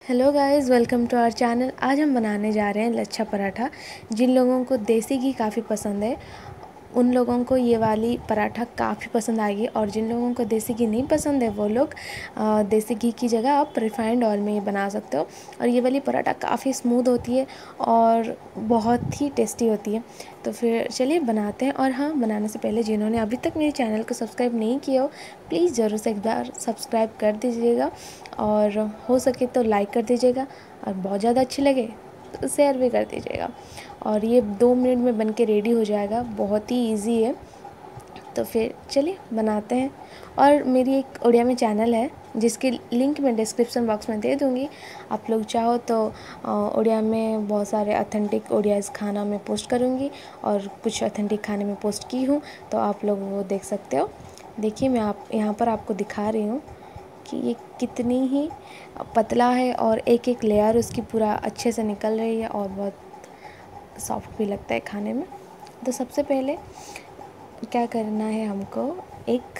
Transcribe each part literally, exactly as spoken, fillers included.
Hello guys, welcome to our channel. आज हम बनाने जा रहे हैं लच्छा पराठा। जिन लोगों को देसी घी काफ़ी पसंद है उन लोगों को ये वाली पराठा काफ़ी पसंद आएगी, और जिन लोगों को देसी घी नहीं पसंद है वो लोग आ, देसी घी की जगह आप रिफाइंड ऑयल में ये बना सकते हो। और ये वाली पराठा काफ़ी स्मूथ होती है और बहुत ही टेस्टी होती है। तो फिर चलिए बनाते हैं। और हाँ, बनाने से पहले जिन्होंने अभी तक मेरे चैनल को सब्सक्राइब नहीं किया हो प्लीज़ ज़रूर से एक बार सब्सक्राइब कर दीजिएगा, और हो सके तो लाइक कर दीजिएगा, और बहुत ज़्यादा अच्छी लगे तो शेयर भी कर दीजिएगा। और ये दो मिनट में बन के रेडी हो जाएगा, बहुत ही इजी है। तो फिर चलिए बनाते हैं। और मेरी एक ओडिया में चैनल है जिसकी लिंक मैं डिस्क्रिप्शन बॉक्स में दे दूँगी। आप लोग चाहो तो ओडिया में बहुत सारे ऑथेंटिक ओडियाज़ खाना मैं पोस्ट करूँगी, और कुछ ऑथेंटिक खाने में पोस्ट की हूँ, तो आप लोग वो देख सकते हो। देखिए, मैं आप यहाँ पर आपको दिखा रही हूँ कि ये कितनी ही पतला है, और एक एक लेयर उसकी पूरा अच्छे से निकल रही है, और बहुत सॉफ्ट भी लगता है खाने में। तो सबसे पहले क्या करना है हमको, एक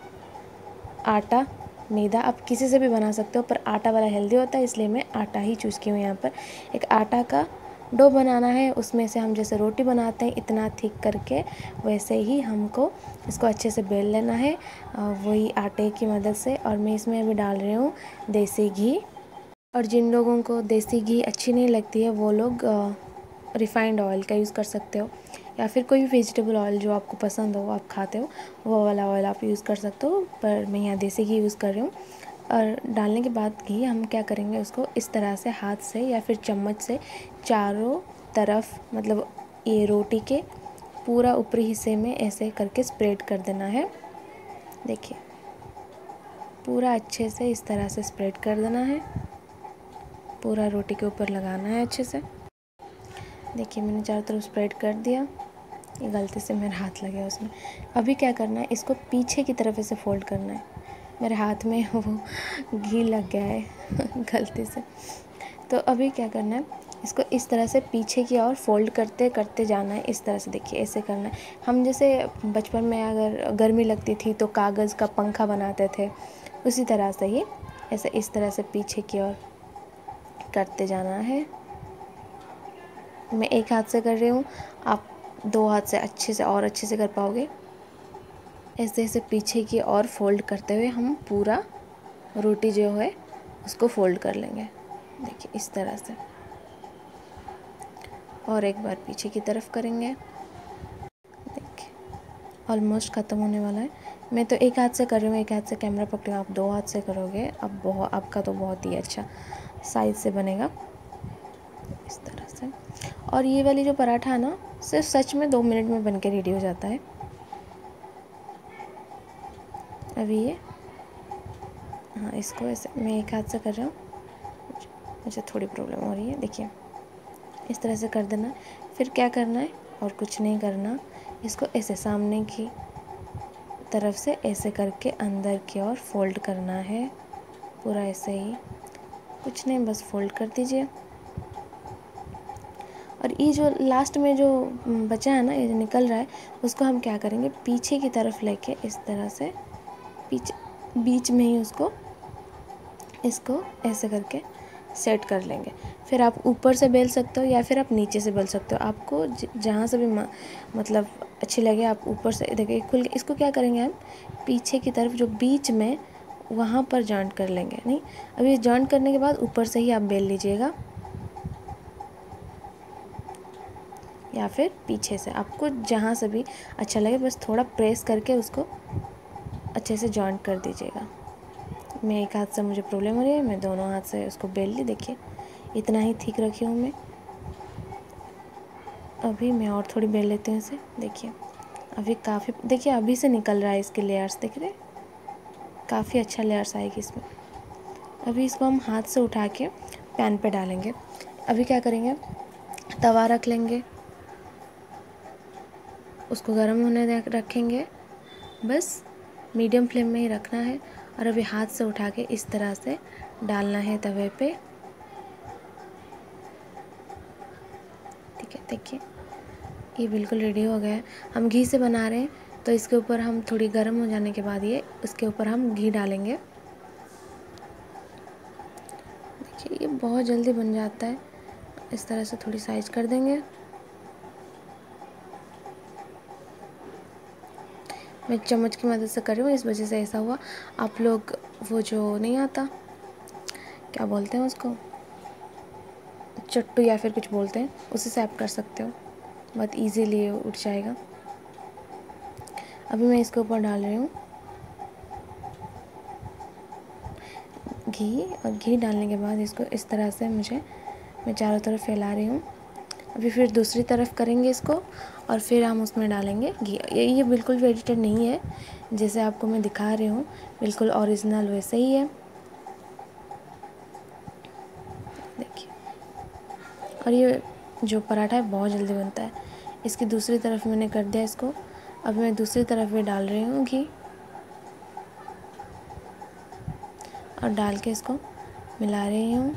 आटा, मैदा आप किसी से भी बना सकते हो, पर आटा वाला हेल्दी होता है इसलिए मैं आटा ही चूज़ की हूँ यहाँ पर। एक आटा का डो बनाना है, उसमें से हम जैसे रोटी बनाते हैं इतना थिक करके, वैसे ही हमको इसको अच्छे से बेल लेना है, वही आटे की मदद से। और मैं इसमें अभी डाल रही हूँ देसी घी। और जिन लोगों को देसी घी अच्छी नहीं लगती है वो लोग रिफाइंड ऑयल का यूज़ कर सकते हो, या फिर कोई भी वेजिटेबल ऑयल जो आपको पसंद हो, आप खाते हो, वो वाला ऑयल आप यूज़ कर सकते हो। पर मैं यहाँ देसी घी यूज़ कर रही हूँ। और डालने के बाद घी हम क्या करेंगे, उसको इस तरह से हाथ से या फिर चम्मच से चारों तरफ, मतलब ये रोटी के पूरा ऊपरी हिस्से में ऐसे करके स्प्रेड कर देना है। देखिए, पूरा अच्छे से इस तरह से स्प्रेड कर देना है, पूरा रोटी के ऊपर लगाना है अच्छे से। देखिए, मैंने चारों तरफ स्प्रेड कर दिया। ये गलती से मेरा हाथ लग गया उसमें। अभी क्या करना है, इसको पीछे की तरफ ऐसे फोल्ड करना है। मेरे हाथ में वो घी लग गया है गलती से। तो अभी क्या करना है, इसको इस तरह से पीछे की ओर फोल्ड करते करते जाना है। इस तरह से देखिए, ऐसे करना है। हम जैसे बचपन में अगर गर्मी लगती थी तो कागज़ का पंखा बनाते थे, उसी तरह से ही ऐसे इस तरह से पीछे की ओर करते जाना है। मैं एक हाथ से कर रही हूँ, आप दो हाथ से अच्छे से और अच्छे से कर पाओगे। ऐसे ऐसे पीछे की ओर फोल्ड करते हुए हम पूरा रोटी जो है उसको फोल्ड कर लेंगे। देखिए, इस तरह से। और एक बार पीछे की तरफ करेंगे। देखिए, ऑलमोस्ट ख़त्म होने वाला है। मैं तो एक हाथ से कर रही हूँ, एक हाथ से कैमरा पकड़ी हूँ। आप दो हाथ से करोगे अब बहुत, आपका तो बहुत ही अच्छा साइज से बनेगा इस तरह से। और ये वाली जो पराठा है ना, सिर्फ सच में दो मिनट में बन के रेडी हो जाता है। अभी ये, हाँ, इसको ऐसे मैं एक हाथ से कर रहा हूँ, मुझे थोड़ी प्रॉब्लम हो रही है। देखिए, इस तरह से कर देना है। फिर क्या करना है, और कुछ नहीं करना, इसको ऐसे सामने की तरफ से ऐसे करके अंदर की ओर फोल्ड करना है, पूरा ऐसे ही। कुछ नहीं, बस फोल्ड कर दीजिए। और ये जो लास्ट में जो बचा है ना, ये जो निकल रहा है, उसको हम क्या करेंगे, पीछे की तरफ लेके इस तरह से पीछे बीच में ही उसको इसको ऐसे करके सेट कर लेंगे। फिर आप ऊपर से बेल सकते हो या फिर आप नीचे से बेल सकते हो, आपको जहाँ से भी मतलब अच्छी लगे आप ऊपर से। देखिए, खुल के इसको क्या करेंगे हम, पीछे की तरफ जो बीच में वहाँ पर जॉइंट कर लेंगे। नहीं, अभी जॉइंट करने के बाद ऊपर से ही आप बेल लीजिएगा, या फिर पीछे से, आपको जहाँ से भी अच्छा लगे, बस थोड़ा प्रेस करके उसको अच्छे से जॉइंट कर दीजिएगा। मैं एक हाथ से मुझे प्रॉब्लम हो रही है, मैं दोनों हाथ से उसको बेल ली। देखिए, इतना ही ठीक रखी हूँ मैं। अभी मैं और थोड़ी बेल लेती हूँ इसे। देखिए, अभी काफ़ी, देखिए अभी से निकल रहा है इसके लेयर्स, देख रहे, काफ़ी अच्छा लेयर्स आएगी इसमें। अभी इसको हम हाथ से उठा के पैन पे डालेंगे। अभी क्या करेंगे, तवा रख लेंगे, उसको गर्म होने रखेंगे, बस मीडियम फ्लेम में ही रखना है। और अभी हाथ से उठा के इस तरह से डालना है तवे पे। ठीक है, देखिए ये बिल्कुल रेडी हो गया है। हम घी से बना रहे हैं, तो इसके ऊपर हम थोड़ी गर्म हो जाने के बाद ये उसके ऊपर हम घी डालेंगे। देखिए, ये बहुत जल्दी बन जाता है। इस तरह से थोड़ी साइज कर देंगे। मैं चम्मच की मदद से कर रही हूँ, इस वजह से ऐसा हुआ। आप लोग वो जो नहीं आता, क्या बोलते हैं उसको, चट्टू या फिर कुछ बोलते हैं, उसी से आप कर सकते हो, बहुत इजीली उठ जाएगा। अभी मैं इसके ऊपर डाल रही हूँ घी, और घी डालने के बाद इसको इस तरह से मुझे मैं चारों तरफ फैला रही हूँ। अभी फिर दूसरी तरफ करेंगे इसको, और फिर हम उसमें डालेंगे घी। ये ये बिल्कुल भी एडिटेड नहीं है, जैसे आपको मैं दिखा रही हूँ बिल्कुल ओरिजिनल वैसे ही है, देखिए। और ये जो पराठा है बहुत जल्दी बनता है। इसकी दूसरी तरफ मैंने कर दिया इसको। अब मैं दूसरी तरफ भी डाल रही हूँ घी, और डाल के इसको मिला रही हूँ।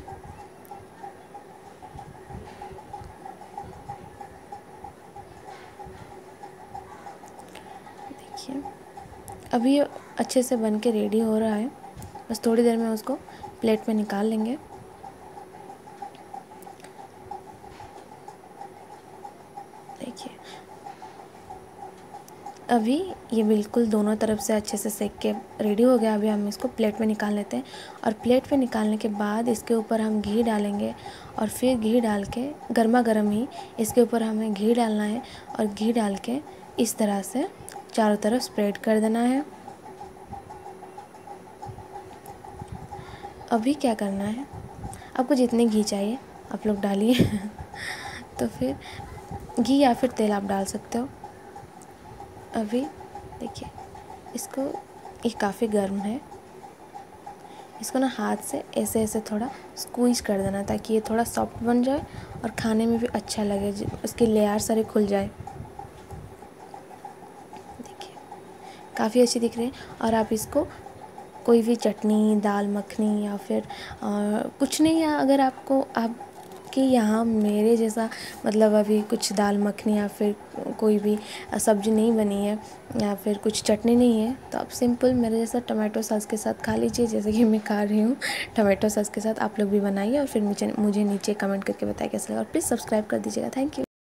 देखिए अभी ये अच्छे से बन के रेडी हो रहा है। बस थोड़ी देर में उसको प्लेट में निकाल लेंगे। देखिए अभी ये बिल्कुल दोनों तरफ से अच्छे से सेक के रेडी हो गया। अभी हम इसको प्लेट में निकाल लेते हैं, और प्लेट में निकालने के बाद इसके ऊपर हम घी डालेंगे, और फिर घी डाल के गर्मा गर्म ही इसके ऊपर हमें घी डालना है, और घी डाल के इस तरह से चारों तरफ स्प्रेड कर देना है। अभी क्या करना है, आपको जितने घी चाहिए आप लोग डालिए तो फिर घी या फिर तेल आप डाल सकते हो। अभी देखिए इसको, ये काफ़ी गर्म है, इसको ना हाथ से ऐसे ऐसे थोड़ा स्क्वीज कर देना, ताकि ये थोड़ा सॉफ्ट बन जाए और खाने में भी अच्छा लगे, इसके लेयर सारे खुल जाए। देखिए काफ़ी अच्छी दिख रही है। और आप इसको कोई भी चटनी, दाल मखनी या फिर आ, कुछ नहीं है, अगर आपको आपके यहाँ मेरे जैसा मतलब अभी कुछ दाल मखनी या फिर कोई भी सब्ज़ी नहीं बनी है या फिर कुछ चटनी नहीं है, तो आप सिंपल मेरे जैसा टमाटो सॉस के साथ खा लीजिए, जैसे कि मैं खा रही हूँ टमाटो सॉस के साथ। आप लोग भी बनाइए और फिर मुझे मुझे नीचे कमेंट करके बताइए कैसा लगा, और प्लीज़ सब्सक्राइब कर दीजिएगा। Thank you.